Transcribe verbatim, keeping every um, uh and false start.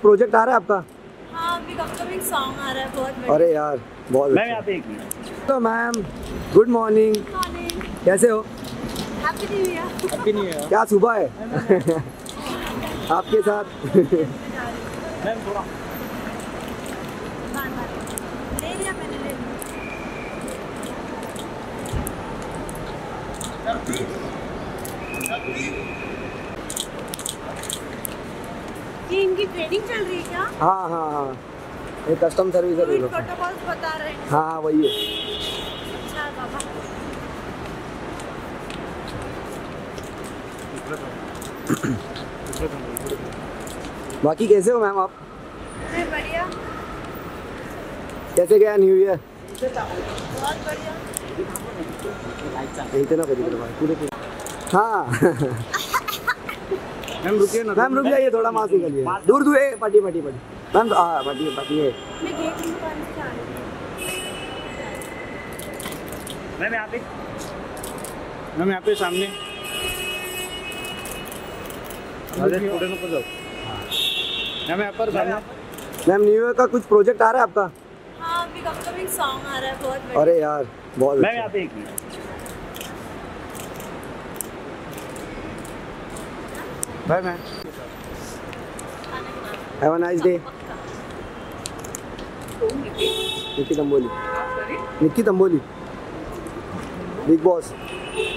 Project आ रहा है आपका? हाँ, अभी अपकमिंग सॉन्ग आ रहा है बहुत बढ़िया। अरे यार बहुत मैम अच्छा। यहाँ पे एक मिनट। तो मैम गुड मॉर्निंग, मॉर्निंग, कैसे हो? Happy new year. Happy new year. क्या सुबह है आपके साथ? मैम थोड़ा ले लिया मैंने, ले लिया। ये इनकी ट्रेनिंग चल रही है क्या? हाँ हाँ हाँ, ये कस्टम सर्विस है। प्रोटोकॉल्स बता रहे हैं। हाँ वही है। अच्छा बाबा, बाकी कैसे हो मैम आप? मैं बढ़िया, कैसे गया न्यू ईयर? बहुत बढ़िया। इतना करी पूरे पूरे। हाँ मैम रुकिए ना। मैम रुक जाइए थोड़ा, मास्क निकलिए। दूर दूर है, पटी पटी पटी मैम। हाँ पटी पटी है। मैं गेट में पानी से आ रही हूँ। मैम यहाँ पे, मैम यहाँ पे सामने। अरे थोड़े नको जाओ। मैम यहाँ पर सामने। मैम न्यू ईयर का कुछ प्रोजेक्ट आ रहा है आपका? हाँ, अभी अपकमिंग सॉन्ग आ रहा है बहुत बढ़िया। अरे यार बहुत मैम अच्छा। यहाँ पे एक minute. Bye ma'am, have a nice day. Nikki Tamboli, Nikki Tamboli, Bigg boss.